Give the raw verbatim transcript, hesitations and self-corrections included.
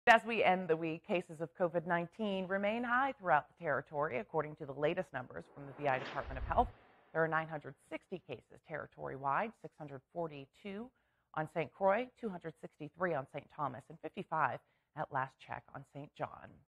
As we end the week, cases of COVID nineteen remain high throughout the territory. According to the latest numbers from the V I Department of Health, there are nine hundred sixty cases territory-wide, six hundred forty-two on Saint Croix, two hundred sixty-three on Saint Thomas, and fifty-five at last check on Saint John.